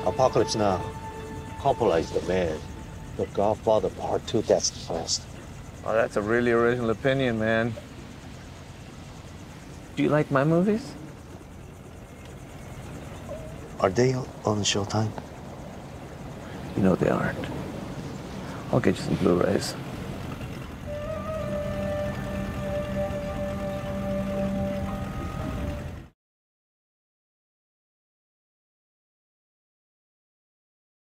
Apocalypse Now. Coppola is the man. The Godfather Part 2, that's the best. Oh, that's a really original opinion, man. Do you like my movies? Are they on Showtime? You know they aren't. I'll get you some Blu-rays.